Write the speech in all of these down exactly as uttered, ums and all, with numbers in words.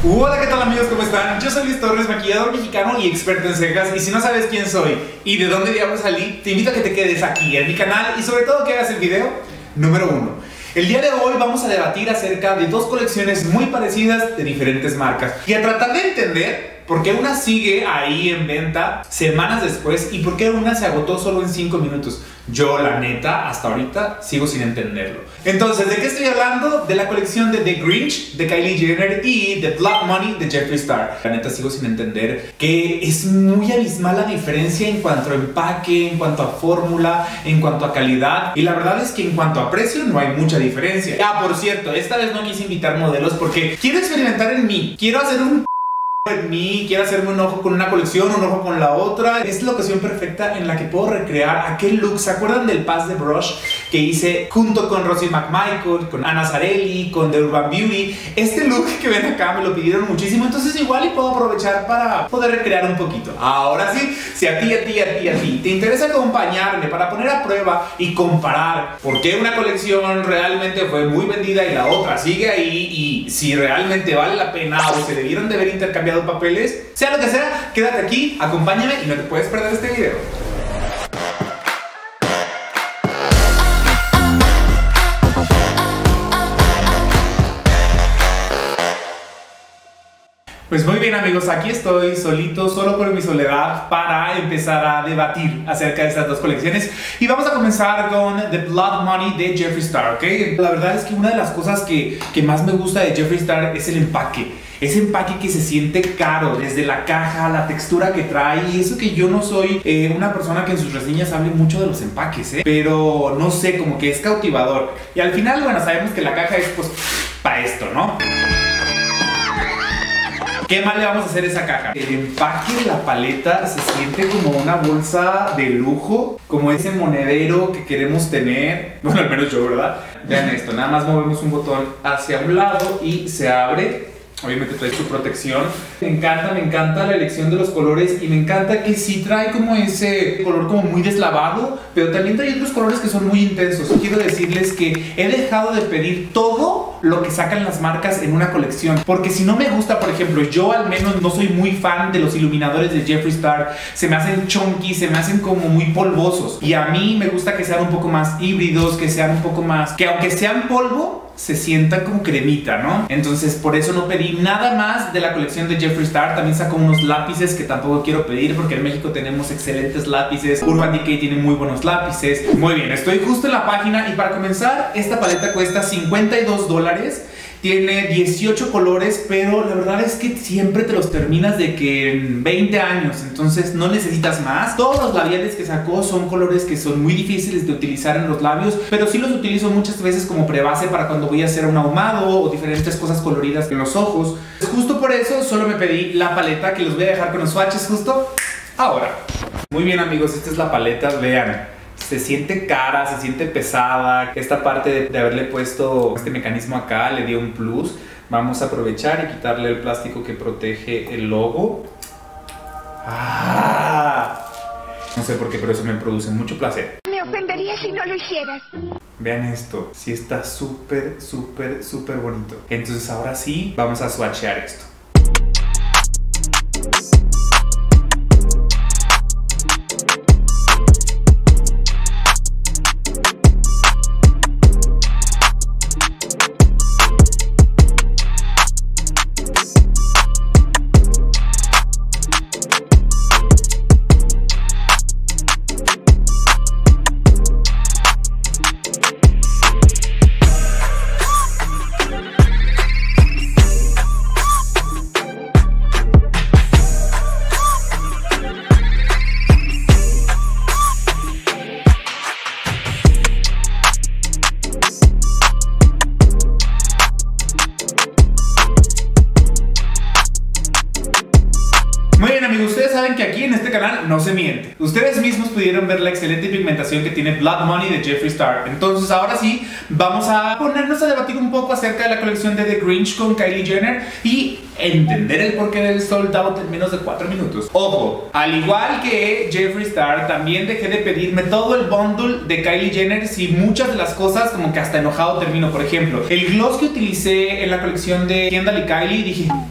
Hola, ¿qué tal amigos? ¿Cómo están? Yo soy Luis Torres, maquillador mexicano y experto en cejas. Y si no sabes quién soy y de dónde diablos salí, te invito a que te quedes aquí en mi canal y sobre todo que hagas el video número uno. El día de hoy vamos a debatir acerca de dos colecciones muy parecidas de diferentes marcas y a tratar de entender por qué una sigue ahí en venta semanas después y por qué una se agotó solo en cinco minutos. Yo, la neta, hasta ahorita sigo sin entenderlo. Entonces, ¿de qué estoy hablando? De la colección de The Grinch de Kylie Jenner y The Blood Money de Jeffree Star. La neta sigo sin entender que es muy abismal la diferencia en cuanto a empaque, en cuanto a fórmula, en cuanto a calidad. Y la verdad es que en cuanto a precio no hay mucha diferencia. Ah, por cierto, esta vez no quise invitar modelos porque quiero experimentar en mí. Quiero hacer un en mí, quiero hacerme un ojo con una colección, un ojo con la otra. Es la ocasión perfecta en la que puedo recrear aquel look. ¿Se acuerdan del Pass de Brush que hice junto con Rosie McMichael, con Anna Zarelli, con The Urban Beauty? Este look que ven acá me lo pidieron muchísimo, entonces igual y puedo aprovechar para poder recrear un poquito. Ahora sí, si a ti, a ti, a ti, a ti te interesa acompañarme para poner a prueba y comparar por qué una colección realmente fue muy vendida y la otra sigue ahí, y si realmente vale la pena o se debieron de haber intercambiado papeles, sea lo que sea, quédate aquí, acompáñame y no te puedes perder este video. Pues muy bien amigos, aquí estoy solito, solo por mi soledad, para empezar a debatir acerca de estas dos colecciones. Y vamos a comenzar con The Blood Money de Jeffree Star, ¿ok? La verdad es que una de las cosas que, que más me gusta de Jeffree Star es el empaque. Ese empaque que se siente caro, desde la caja, la textura que trae. Y eso que yo no soy eh, una persona que en sus reseñas hable mucho de los empaques, ¿eh? Pero no sé, como que es cautivador. Y al final, bueno, sabemos que la caja es pues para esto, ¿no? ¿Qué más le vamos a hacer a esa caja? El empaque de la paleta se siente como una bolsa de lujo, como ese monedero que queremos tener. Bueno, al menos yo, ¿verdad? Vean esto, nada más movemos un botón hacia un lado y se abre. Obviamente trae su protección. Me encanta, me encanta la elección de los colores y me encanta que sí trae como ese color como muy deslavado, pero también trae otros colores que son muy intensos. Quiero decirles que he dejado de pedir todo lo que sacan las marcas en una colección, porque si no me gusta, por ejemplo, yo al menos no soy muy fan de los iluminadores de Jeffree Star. Se me hacen chunky, se me hacen como muy polvosos, y a mí me gusta que sean un poco más híbridos, que sean un poco más, que aunque sean polvo, se sientan como cremita, ¿no? Entonces por eso no pedí nada más de la colección de Jeffree Star. También sacó unos lápices que tampoco quiero pedir porque en México tenemos excelentes lápices. Urban Decay tiene muy buenos lápices. Muy bien, estoy justo en la página y para comenzar, esta paleta cuesta cincuenta y dos dólares. Tiene dieciocho colores, pero la verdad es que siempre te los terminas de que en veinte años, entonces no necesitas más. Todos los labiales que sacó son colores que son muy difíciles de utilizar en los labios, pero sí los utilizo muchas veces como prebase para cuando voy a hacer un ahumado o diferentes cosas coloridas en los ojos. Justo por eso solo me pedí la paleta, que los voy a dejar con los swatches justo ahora. Muy bien amigos, esta es la paleta, vean. Se siente cara, se siente pesada. Esta parte de, de haberle puesto este mecanismo acá le dio un plus. Vamos a aprovechar y quitarle el plástico que protege el logo. ¡Ah! No sé por qué, pero eso me produce mucho placer. Me ofendería si no lo hicieras. Vean esto, sí está súper, súper, súper bonito. Entonces ahora sí, vamos a swatchear esto. Ustedes saben que aquí en este canal no se miente. Ustedes mismos pudieron ver la excelente pigmentación que tiene Blood Money de Jeffree Star. Entonces ahora sí, vamos a ponernos a debatir un poco acerca de la colección de The Grinch con Kylie Jenner y entender el porqué del sold out en menos de cuatro minutos. Ojo, al igual que Jeffree Star, también dejé de pedirme todo el bundle de Kylie Jenner si muchas de las cosas como que hasta enojado termino. Por ejemplo, el gloss que utilicé en la colección de Kendall y Kylie, dije...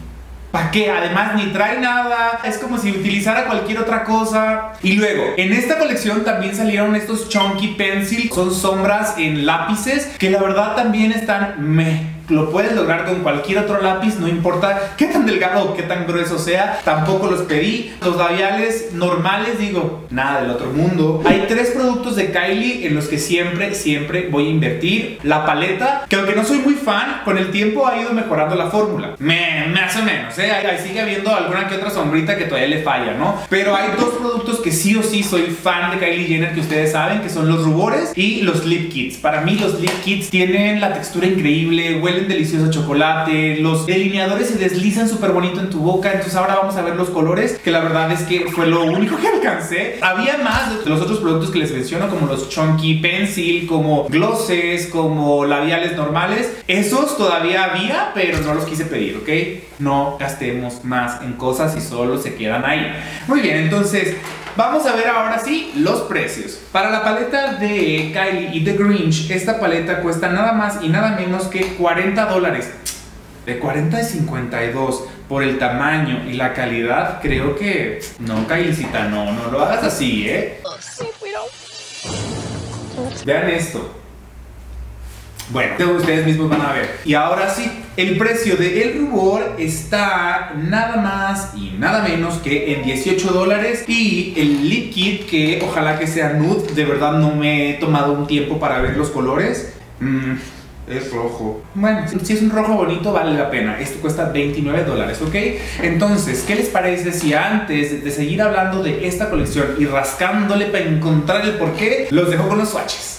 ¿Para qué? Además ni trae nada, es como si utilizara cualquier otra cosa. Y luego, en esta colección también salieron estos Chunky Pencil. Son sombras en lápices que la verdad también están meh. Lo puedes lograr con cualquier otro lápiz, no importa qué tan delgado o qué tan grueso sea. Tampoco los pedí. Los labiales normales, digo, nada del otro mundo. Hay tres productos de Kylie en los que siempre, siempre voy a invertir. La paleta, que aunque no soy muy fan, con el tiempo ha ido mejorando la fórmula. Me, más o menos, ¿eh? Ahí sigue habiendo alguna que otra sombrita que todavía le falla, ¿no? Pero hay dos productos que sí o sí soy fan de Kylie Jenner, que ustedes saben, que son los rubores y los lip kits. Para mí los lip kits tienen la textura increíble, huelen delicioso chocolate, los delineadores se deslizan súper bonito en tu boca. Entonces ahora vamos a ver los colores, que la verdad es que fue lo único que alcancé. Había más de los otros productos que les menciono, como los Chunky Pencil, como glosses, como labiales normales. Esos todavía había, pero no los quise pedir, ¿ok? No gastemos más en cosas y solo se quedan ahí. Muy bien, entonces vamos a ver ahora sí los precios. Para la paleta de Kylie y The Grinch, esta paleta cuesta nada más y nada menos que cuarenta dólares. De cuarenta a cincuenta y dos. Por el tamaño y la calidad, creo que... No, Kyliecita, no, no lo hagas así, ¿eh? Sí, pero... Vean esto. Bueno, ustedes mismos van a ver. Y ahora sí, el precio de el rubor está nada más y nada menos que en dieciocho dólares. Y el lip kit, que ojalá que sea nude, de verdad no me he tomado un tiempo para ver los colores. Mm, es rojo. Bueno, si es un rojo bonito vale la pena. Esto cuesta veintinueve dólares, ¿ok? Entonces, ¿qué les parece si antes de seguir hablando de esta colección y rascándole para encontrar el porqué, los dejo con los swatches?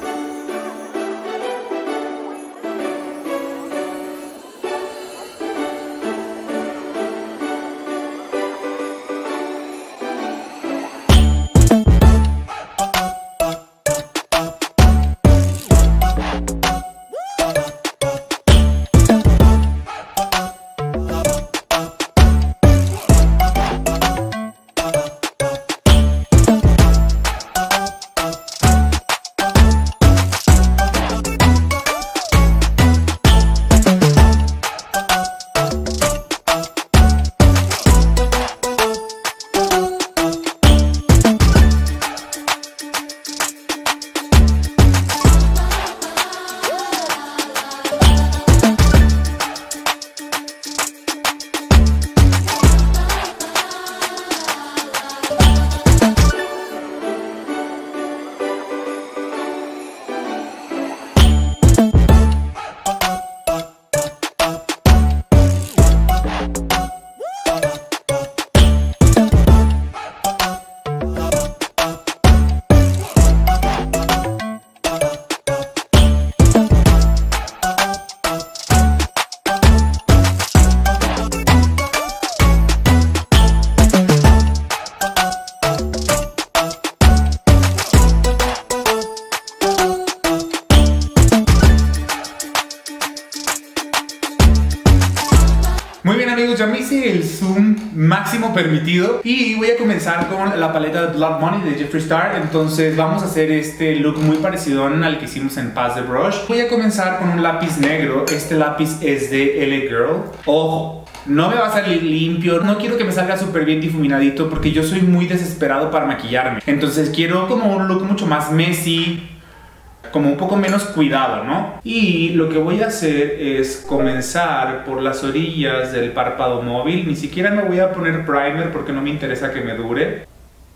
Muy bien amigos, ya me hice el zoom máximo permitido y voy a comenzar con la paleta de Blood Money de Jeffree Star. Entonces vamos a hacer este look muy parecido al que hicimos en Pass the Brush. Voy a comenzar con un lápiz negro. Este lápiz es de L A Girl. Ojo, no me va a salir limpio, no quiero que me salga súper bien difuminadito porque yo soy muy desesperado para maquillarme. Entonces quiero como un look mucho más messy, como un poco menos cuidado, ¿no? Y lo que voy a hacer es comenzar por las orillas del párpado móvil. Ni siquiera me voy a poner primer porque no me interesa que me dure.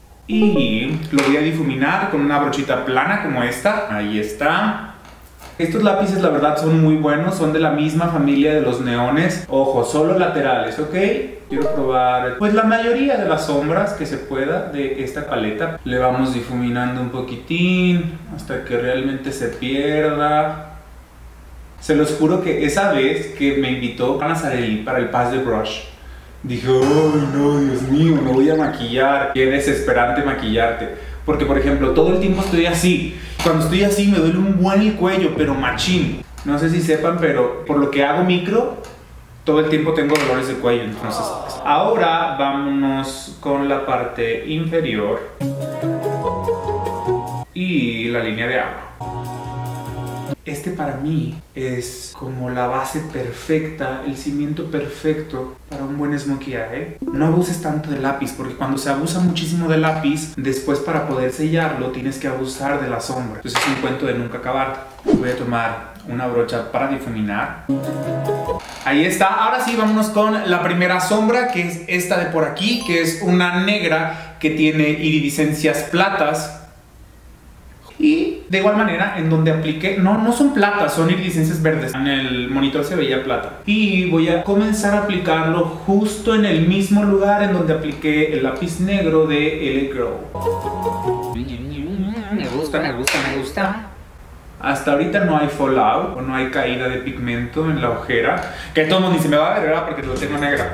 Y lo voy a difuminar con una brochita plana como esta. Ahí está. Estos lápices la verdad son muy buenos, son de la misma familia de los neones. Ojo, solo laterales, ¿ok? Quiero probar pues la mayoría de las sombras que se pueda de esta paleta. Le vamos difuminando un poquitín hasta que realmente se pierda. Se los juro que esa vez que me invitó a Nazarelli para el Pass the Brush, dije, ay no, Dios mío, me voy a maquillar. Qué desesperante maquillarte. Porque, por ejemplo, todo el tiempo estoy así. Cuando estoy así me duele un buen el cuello, pero machín. No sé si sepan, pero por lo que hago micro, todo el tiempo tengo dolores de cuello. Entonces, ahora vámonos con la parte inferior y la línea de agua. Este para mí es como la base perfecta, el cimiento perfecto para un buen smokey eye. No abuses tanto del lápiz, porque cuando se abusa muchísimo del lápiz, después para poder sellarlo tienes que abusar de la sombra. Entonces es un cuento de nunca acabar. Voy a tomar una brocha para difuminar. Ahí está. Ahora sí, vámonos con la primera sombra, que es esta de por aquí, que es una negra que tiene iridiscencias platas. Y de igual manera, en donde apliqué, no, no son platas, son iridiscencias verdes. En el monitor se veía plata. Y voy a comenzar a aplicarlo justo en el mismo lugar en donde apliqué el lápiz negro de L A Girl. Me gusta, me gusta, me gusta. Hasta ahorita no hay fallout o no hay caída de pigmento en la ojera. Que todo el mundo dice, me va a ver, ¿verdad? Porque lo tengo negra.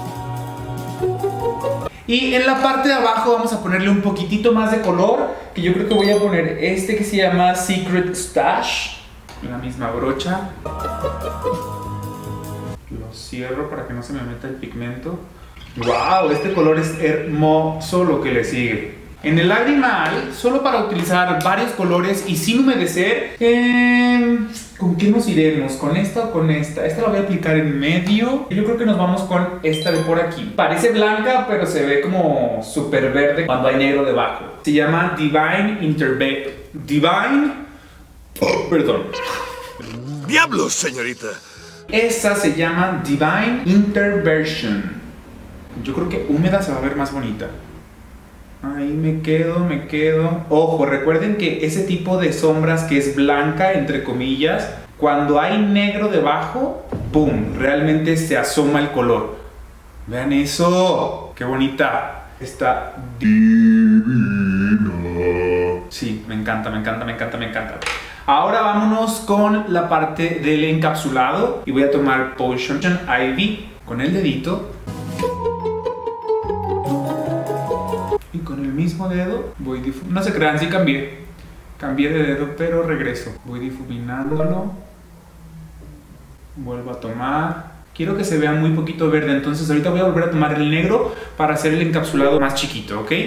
Y en la parte de abajo vamos a ponerle un poquitito más de color, que yo creo que voy a poner este que se llama Secret Stash. La misma brocha. Lo cierro para que no se me meta el pigmento. ¡Wow! Este color es hermoso lo que le sigue. En el lagrimal, solo para utilizar varios colores y sin humedecer, eh, ¿con qué nos iremos? ¿Con esta o con esta? Esta la voy a aplicar en medio. Yo creo que nos vamos con esta de por aquí. Parece blanca, pero se ve como súper verde cuando hay negro debajo. Se llama Divine Intervention. Divine... Oh, perdón. ¡Diablos, señorita! Esa se llama Divine Intervention. Yo creo que húmeda se va a ver más bonita. Ahí me quedo, me quedo. Ojo, recuerden que ese tipo de sombras que es blanca, entre comillas, cuando hay negro debajo, ¡pum! Realmente se asoma el color. Vean eso. ¡Qué bonita! Está divina. Sí, me encanta, me encanta, me encanta, me encanta. Ahora vámonos con la parte del encapsulado. Y voy a tomar Potion Ivy con el dedito. Y con el mismo dedo voy difuminando. No se crean, sí cambié. Cambié de dedo, pero regreso. Voy difuminándolo. Vuelvo a tomar. Quiero que se vea muy poquito verde, entonces ahorita voy a volver a tomar el negro para hacer el encapsulado más chiquito, ¿ok?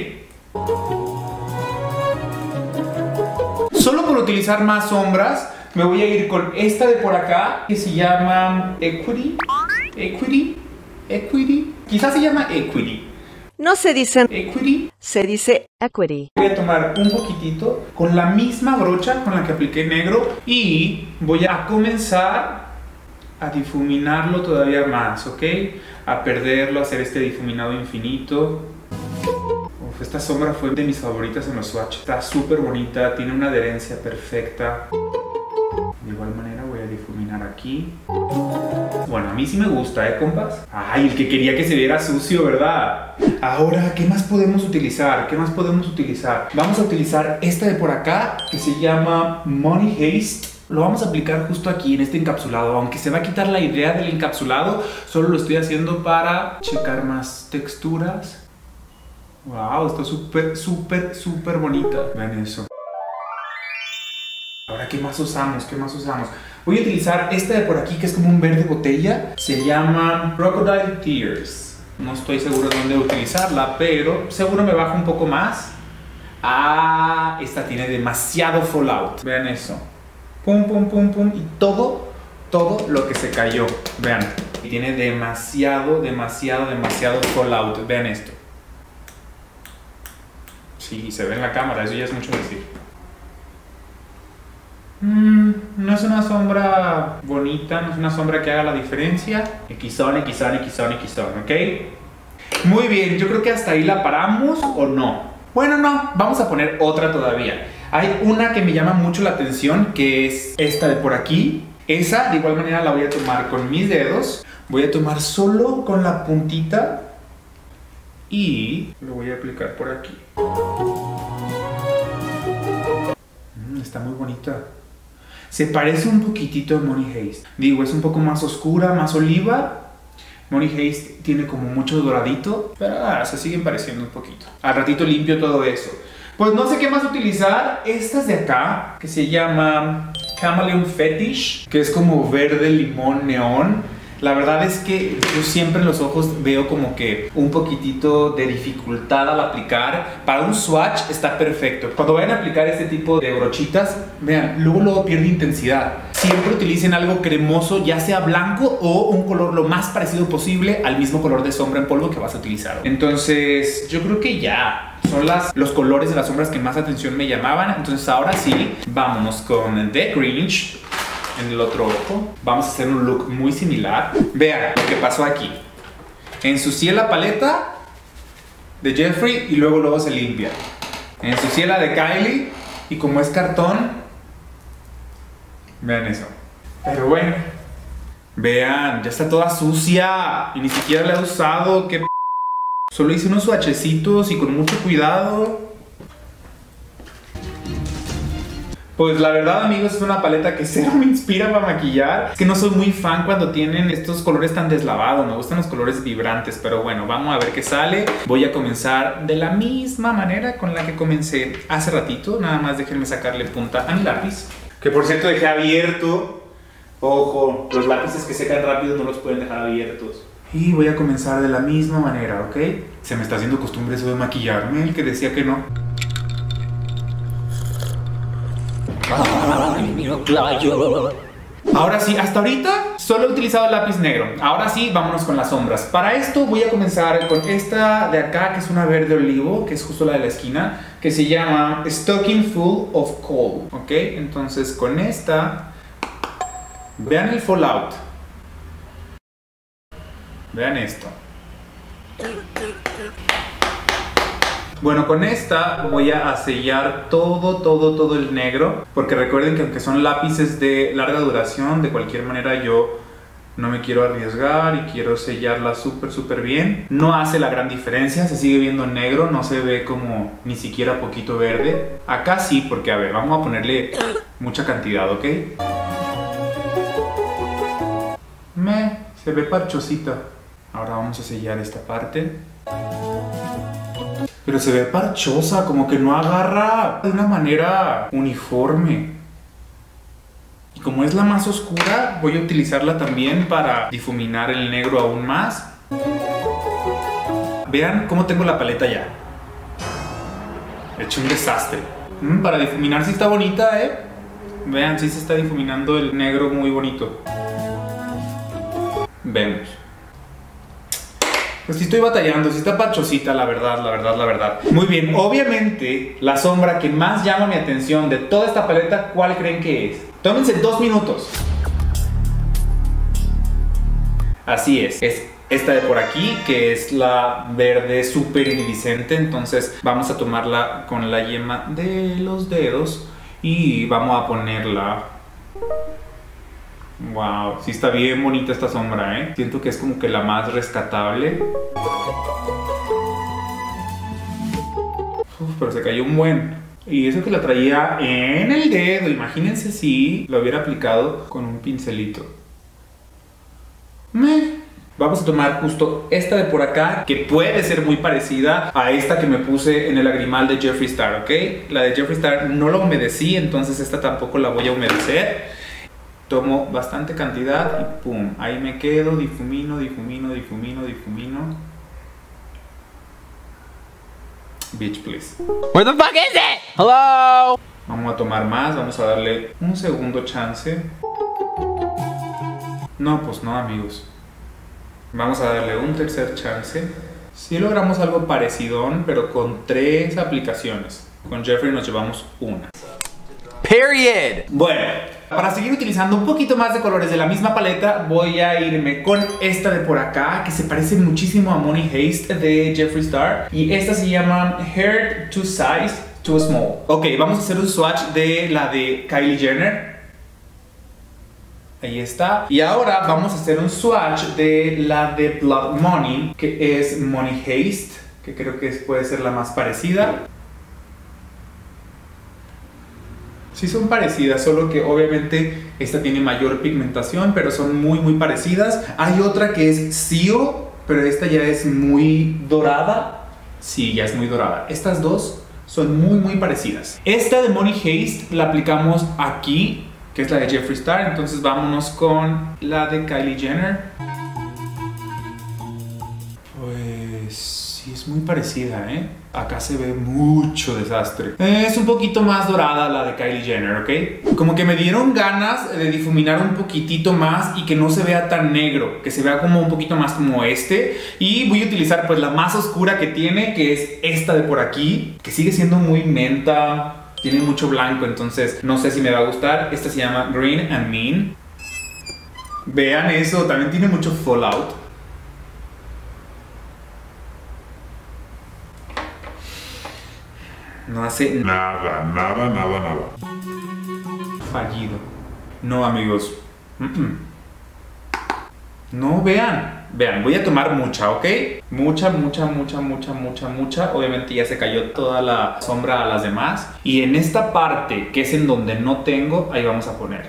Solo por utilizar más sombras, me voy a ir con esta de por acá, que se llama Equity. Equity. Equity. Quizás se llama Equity. No se dice Equity. Se dice equity. Voy a tomar un poquitito con la misma brocha con la que apliqué negro y voy a comenzar a difuminarlo todavía más, ¿ok? A perderlo, a hacer este difuminado infinito. Uf, esta sombra fue de mis favoritas en los swatches. Está súper bonita, tiene una adherencia perfecta. De igual manera voy a difuminar aquí. Bueno, a mí sí me gusta, ¿eh, compas? Ay, el que quería que se viera sucio, ¿verdad? Ahora, ¿qué más podemos utilizar? ¿Qué más podemos utilizar? Vamos a utilizar esta de por acá, que se llama Money Haste. Lo vamos a aplicar justo aquí, en este encapsulado. Aunque se va a quitar la idea del encapsulado, solo lo estoy haciendo para checar más texturas. Wow, está súper, súper, súper bonita. Vean eso. Ahora, ¿qué más usamos? ¿Qué más usamos? Voy a utilizar esta de por aquí, que es como un verde botella. Se llama Crocodile Tears. No estoy seguro de dónde utilizarla, pero seguro me baja un poco más. Ah, esta tiene demasiado fallout. Vean eso. Pum, pum, pum, pum. Y todo, todo lo que se cayó. Vean. Tiene demasiado, demasiado, demasiado fallout. Vean esto. Sí, se ve en la cámara. Eso ya es mucho decir. Mm, no es una sombra bonita, no es una sombra que haga la diferencia. Xon, Xon, Xon, Xon, ¿ok? Muy bien, yo creo que hasta ahí la paramos, ¿o no? Bueno, no, vamos a poner otra todavía. Hay una que me llama mucho la atención, que es esta de por aquí. Esa, de igual manera, la voy a tomar con mis dedos. Voy a tomar solo con la puntita y lo voy a aplicar por aquí. Mm, está muy bonita. Se parece un poquitito a Money Haste. Digo, es un poco más oscura, más oliva. Money Haste tiene como mucho doradito, pero ah, se siguen pareciendo un poquito. Al ratito limpio todo eso. Pues no sé qué más utilizar. Estas de acá, que se llama Chameleon Fetish, que es como verde limón neón. La verdad es que yo siempre en los ojos veo como que un poquitito de dificultad al aplicar. Para un swatch está perfecto. Cuando vayan a aplicar este tipo de brochitas, vean, luego luego pierde intensidad. Siempre utilicen algo cremoso, ya sea blanco o un color lo más parecido posible al mismo color de sombra en polvo que vas a utilizar. Entonces yo creo que ya son las, los colores de las sombras que más atención me llamaban. Entonces ahora sí, vámonos con The Grinch en el otro ojo. Vamos a hacer un look muy similar. Vean lo que pasó aquí. Ensucié la paleta de Jeffree y luego luego se limpia. Ensucié la de Kylie y como es cartón, vean eso. Pero bueno, vean, ya está toda sucia y ni siquiera la he usado. ¿Qué p? Solo hice unos swatchecitos y con mucho cuidado. Pues la verdad, amigos, es una paleta que cero me inspira para maquillar. Es que no soy muy fan cuando tienen estos colores tan deslavados. Me gustan los colores vibrantes, pero bueno, vamos a ver qué sale. Voy a comenzar de la misma manera con la que comencé hace ratito. Nada más déjenme sacarle punta a mi lápiz, que por cierto dejé abierto. Ojo, los lápices que secan rápido no los pueden dejar abiertos. Y voy a comenzar de la misma manera, ¿ok? Se me está haciendo costumbre eso de maquillarme, el que decía que no. Ahora sí, hasta ahorita solo he utilizado el lápiz negro. Ahora sí, vámonos con las sombras. Para esto voy a comenzar con esta de acá, que es una verde olivo, que es justo la de la esquina, que se llama Stocking Full of Coal. ¿Ok? Entonces con esta, vean el fallout. Vean esto. Bueno, con esta voy a sellar todo, todo, todo el negro. Porque recuerden que aunque son lápices de larga duración, de cualquier manera yo no me quiero arriesgar y quiero sellarla súper, súper bien. No hace la gran diferencia, se sigue viendo negro, no se ve como ni siquiera poquito verde. Acá sí, porque a ver, vamos a ponerle mucha cantidad, ¿ok? Me, se ve parchosita. Ahora vamos a sellar esta parte. Pero se ve parchosa, como que no agarra de una manera uniforme. Y como es la más oscura, voy a utilizarla también para difuminar el negro aún más. Vean cómo tengo la paleta ya. He hecho un desastre. Mm, para difuminar sí está bonita, ¿eh? Vean, sí se está difuminando el negro muy bonito. Vemos. Pues sí estoy batallando, sí está parchosita, la verdad, la verdad, la verdad. Muy bien, obviamente la sombra que más llama mi atención de toda esta paleta, ¿cuál creen que es? Tómense dos minutos. Así es, es esta de por aquí, que es la verde súper iridiscente. Entonces vamos a tomarla con la yema de los dedos y vamos a ponerla. Wow, sí está bien bonita esta sombra, ¿eh? Siento que es como que la más rescatable. Uf, pero se cayó un buen. Y eso que la traía en el dedo. Imagínense si lo hubiera aplicado con un pincelito. Meh. Vamos a tomar justo esta de por acá, que puede ser muy parecida a esta que me puse en el lagrimal de Jeffree Star, ¿ok? La de Jeffree Star no la humedecí, entonces esta tampoco la voy a humedecer. Tomo bastante cantidad y pum, ahí me quedo, difumino, difumino, difumino, difumino. Bitch, please. Where the fuck is it? Hello? Vamos a tomar más, vamos a darle un segundo chance. No, pues no, amigos. Vamos a darle un tercer chance. Sí logramos algo parecidón, pero con tres aplicaciones. Con Jeffree nos llevamos una. Period. Bueno, para seguir utilizando un poquito más de colores de la misma paleta, voy a irme con esta de por acá, que se parece muchísimo a Money Haste de Jeffree Star. Y esta se llama Hair Too Size Too Small. Ok, vamos a hacer un swatch de la de Kylie Jenner. Ahí está. Y ahora vamos a hacer un swatch de la de Blood Money, que es Money Haste, que creo que puede ser la más parecida. Sí son parecidas, solo que obviamente esta tiene mayor pigmentación, pero son muy muy parecidas. Hay otra que es Seal, pero esta ya es muy dorada. Sí, ya es muy dorada. Estas dos son muy muy parecidas. Esta de Money Haste la aplicamos aquí que es la de Jeffree Star. Entonces vámonos con la de Kylie Jenner. Pues sí, es muy parecida, ¿eh? Acá se ve mucho desastre. Es un poquito más dorada la de Kylie Jenner, ¿ok? Como que me dieron ganas de difuminar un poquitito más y que no se vea tan negro, que se vea como un poquito más como este. Y voy a utilizar pues la más oscura que tiene, que es esta de por aquí, que sigue siendo muy menta, tiene mucho blanco, entonces no sé si me va a gustar. Esta se llama Green and Mean. Vean eso, también tiene mucho fallout. No hace Nada, nada, nada, nada. fallido. No, amigos. Mm-mm. No, vean. Vean, voy a tomar mucha, ¿ok? Mucha, mucha, mucha, mucha, mucha, mucha. Obviamente ya se cayó toda la sombra a las demás. Y en esta parte, que es en donde no tengo, ahí vamos a poner.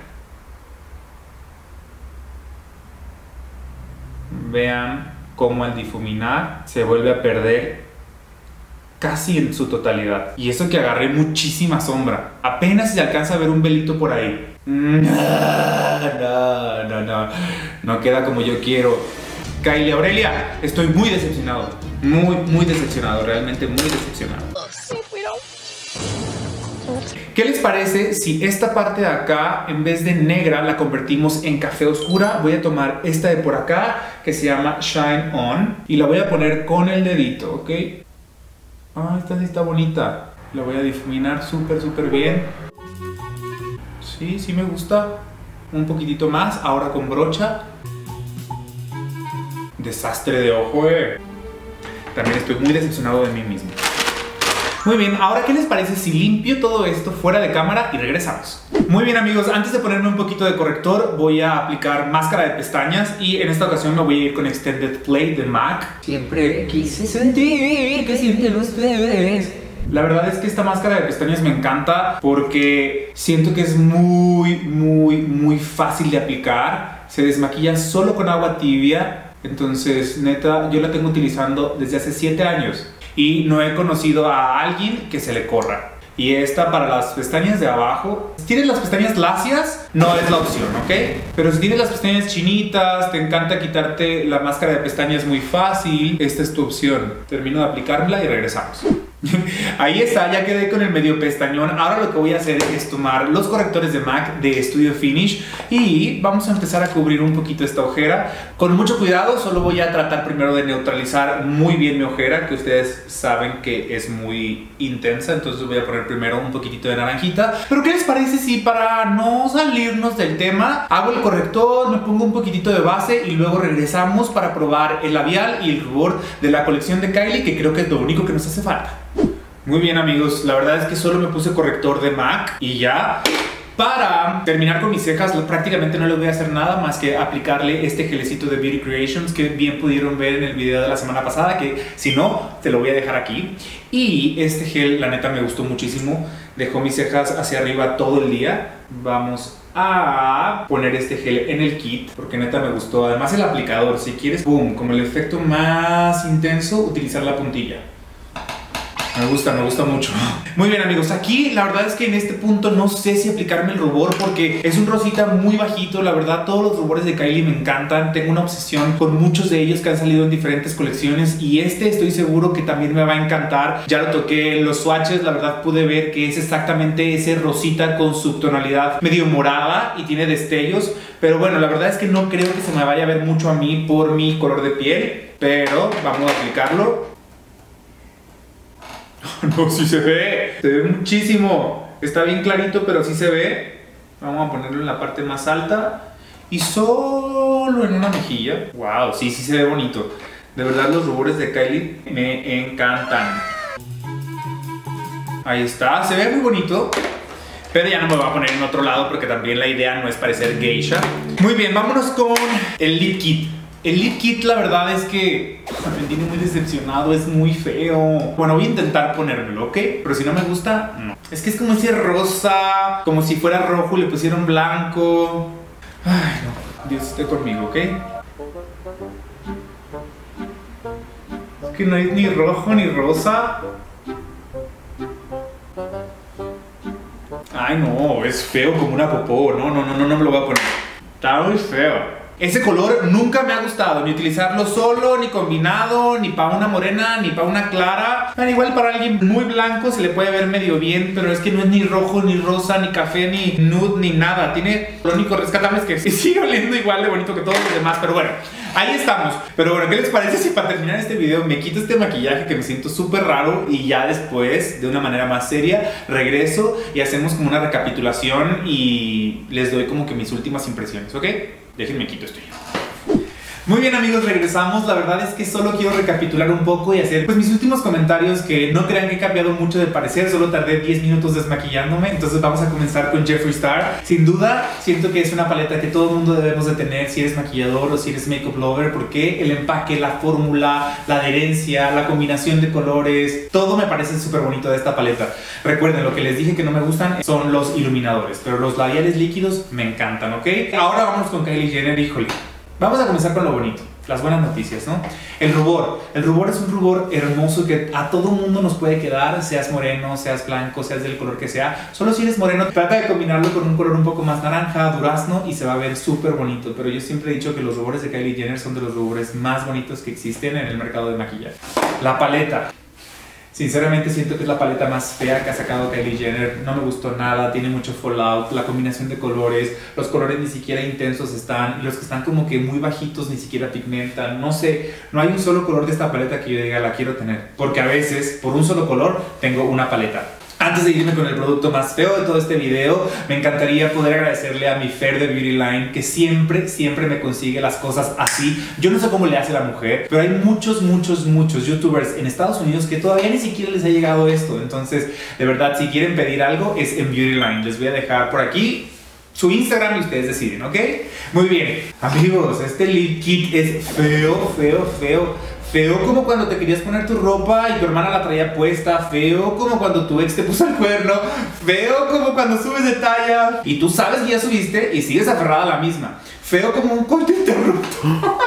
Vean cómo al difuminar se vuelve a perder casi en su totalidad. Y eso que agarré muchísima sombra. Apenas se alcanza a ver un velito por ahí. No, no, no, no. No queda como yo quiero. Kylie Aurelia, estoy muy decepcionado. Muy, muy decepcionado. Realmente muy decepcionado. ¿Qué les parece si esta parte de acá, en vez de negra, la convertimos en café oscura? Voy a tomar esta de por acá, que se llama Shine On, y la voy a poner con el dedito, ¿ok? Ah, esta sí está bonita. La voy a difuminar súper, súper bien. Sí, sí me gusta. Un poquitito más, ahora con brocha. Desastre de ojo, eh. También estoy muy decepcionado de mí mismo. Muy bien, ahora ¿qué les parece si limpio todo esto fuera de cámara y regresamos? Muy bien, amigos, antes de ponerme un poquito de corrector voy a aplicar máscara de pestañas y en esta ocasión me voy a ir con Extended Play de MAC. Siempre quise sentir que sienten los bebés. La verdad es que esta máscara de pestañas me encanta porque siento que es muy, muy, muy fácil de aplicar. Se desmaquilla solo con agua tibia. Entonces, neta, yo la tengo utilizando desde hace siete años. Y no he conocido a alguien que se le corra. Y esta para las pestañas de abajo. Si tienes las pestañas lacias, no es la opción, ¿ok? Pero si tienes las pestañas chinitas, te encanta quitarte la máscara de pestañas muy fácil, esta es tu opción. Termino de aplicármela y regresamos. Ahí está, ya quedé con el medio pestañón. Ahora lo que voy a hacer es tomar los correctores de MAC de Studio Finish y vamos a empezar a cubrir un poquito esta ojera. Con mucho cuidado, solo voy a tratar primero de neutralizar muy bien mi ojera, que ustedes saben que es muy intensa. Entonces voy a poner primero un poquitito de naranjita. Pero ¿qué les parece si para no salirnos del tema hago el corrector, me pongo un poquitito de base y luego regresamos para probar el labial y el rubor de la colección de Kylie, que creo que es lo único que nos hace falta? Muy bien, amigos, la verdad es que solo me puse corrector de MAC y ya. Para terminar con mis cejas, prácticamente no le voy a hacer nada más que aplicarle este gelecito de Beauty Creations que bien pudieron ver en el video de la semana pasada, que si no, te lo voy a dejar aquí. Y este gel, la neta, me gustó muchísimo. Dejó mis cejas hacia arriba todo el día. Vamos a poner este gel en el kit porque neta me gustó. Además el aplicador, si quieres, boom, como el efecto más intenso, utilizar la puntilla. Me gusta, me gusta mucho. Muy bien, amigos, aquí la verdad es que en este punto no sé si aplicarme el rubor porque es un rosita muy bajito. La verdad, todos los rubores de Kylie me encantan. Tengo una obsesión con muchos de ellos que han salido en diferentes colecciones y este estoy seguro que también me va a encantar. Ya lo toqué en los swatches, la verdad pude ver que es exactamente ese rosita con subtonalidad medio morada y tiene destellos. Pero bueno, la verdad es que no creo que se me vaya a ver mucho a mí por mi color de piel, pero vamos a aplicarlo. No, sí se ve, se ve muchísimo. Está bien clarito, pero sí se ve. Vamos a ponerlo en la parte más alta y solo en una mejilla. Wow, sí, sí se ve bonito. De verdad, los rubores de Kylie me encantan. Ahí está, se ve muy bonito. Pero ya no me voy a poner en otro lado porque también la idea no es parecer geisha. Muy bien, vámonos con el lip kit. El lip kit, la verdad es que me tiene muy decepcionado, es muy feo. Bueno, voy a intentar ponérmelo, ¿ok? Pero si no me gusta, no. Es que es como ese rosa, como si fuera rojo y le pusieron blanco. Ay, no, Dios esté conmigo, ¿ok? Es que no es ni rojo ni rosa. Ay, no, es feo como una popó. No, no, no, no, no me lo voy a poner. Está muy feo. Ese color nunca me ha gustado, ni utilizarlo solo, ni combinado, ni para una morena, ni para una clara. Bueno, igual para alguien muy blanco se le puede ver medio bien, pero es que no es ni rojo, ni rosa, ni café, ni nude, ni nada. Tiene, lo único rescatable es que sigue oliendo igual de bonito que todos los demás, pero bueno, ahí estamos. Pero bueno, ¿qué les parece si para terminar este video me quito este maquillaje que me siento súper raro y ya después, de una manera más seria, regreso y hacemos como una recapitulación y les doy como que mis últimas impresiones, ¿ok? Déjenme quito esto yo. Muy bien amigos, regresamos. La verdad es que solo quiero recapitular un poco y hacer pues mis últimos comentarios, que no crean que he cambiado mucho de parecer. Solo tardé diez minutos desmaquillándome. Entonces vamos a comenzar con Jeffree Star. Sin duda, siento que es una paleta que todo el mundo debemos de tener, si eres maquillador o si eres makeup lover, porque el empaque, la fórmula, la adherencia, la combinación de colores, todo me parece súper bonito de esta paleta. Recuerden, lo que les dije que no me gustan son los iluminadores, pero los labiales líquidos me encantan, ¿ok? Ahora vamos con Kylie Jenner. Híjole, vamos a comenzar con lo bonito, las buenas noticias, ¿no? El rubor. El rubor es un rubor hermoso que a todo mundo nos puede quedar, seas moreno, seas blanco, seas del color que sea. Solo si eres moreno, trata de combinarlo con un color un poco más naranja, durazno, y se va a ver súper bonito. Pero yo siempre he dicho que los rubores de Kylie Jenner son de los rubores más bonitos que existen en el mercado de maquillaje. La paleta. Sinceramente siento que es la paleta más fea que ha sacado Kylie Jenner. No me gustó nada, tiene mucho fallout, la combinación de colores, los colores ni siquiera intensos están, y los que están como que muy bajitos ni siquiera pigmentan. No sé, no hay un solo color de esta paleta que yo diga la quiero tener, porque a veces por un solo color tengo una paleta. Antes de irme con el producto más feo de todo este video, me encantaría poder agradecerle a mi Fer de Beauty Line, que siempre, siempre me consigue las cosas así. Yo no sé cómo le hace la mujer, pero hay muchos, muchos, muchos youtubers en Estados Unidos que todavía ni siquiera les ha llegado esto. Entonces, de verdad, si quieren pedir algo, es en Beauty Line. Les voy a dejar por aquí su Instagram y ustedes deciden, ¿ok? Muy bien. Amigos, este lip kit es feo, feo, feo. Feo como cuando te querías poner tu ropa y tu hermana la traía puesta. Feo como cuando tu ex te puso el cuerno. Feo como cuando subes de talla y tú sabes que ya subiste y sigues aferrada a la misma. Feo como un corte interrupto.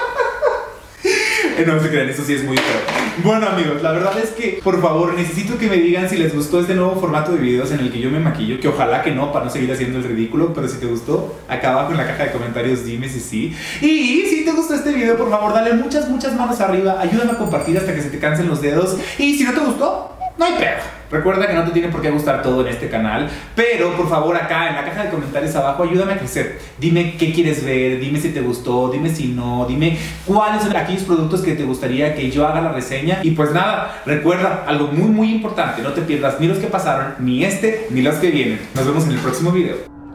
No se crean, eso sí es muy feo. Bueno amigos, la verdad es que por favor necesito que me digan si les gustó este nuevo formato de videos en el que yo me maquillo, que ojalá que no, para no seguir haciendo el ridículo. Pero si te gustó, acá abajo en la caja de comentarios dime si sí. Y si te gustó este video, por favor dale muchas, muchas manos arriba. Ayúdame a compartir hasta que se te cansen los dedos. Y si no te gustó, no hay pedo. Recuerda que no te tiene por qué gustar todo en este canal, pero por favor acá en la caja de comentarios abajo ayúdame a crecer. Dime qué quieres ver, dime si te gustó, dime si no, dime cuáles son aquellos productos que te gustaría que yo haga la reseña. Y pues nada, recuerda algo muy muy importante, no te pierdas ni los que pasaron, ni este, ni los que vienen. Nos vemos en el próximo video.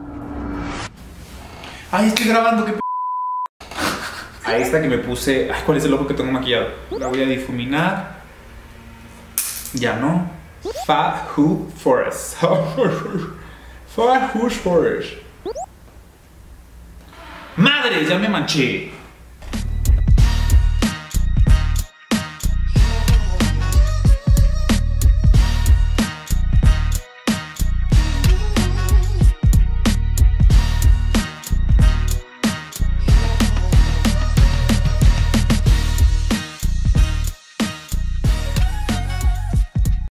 Ay, estoy grabando, qué p... A esta que me puse... Ay, ¿cuál es el ojo que tengo maquillado? La voy a difuminar. Ya no. Fahu Forest. Fahu Forest. ¡Madre! Ya me manché.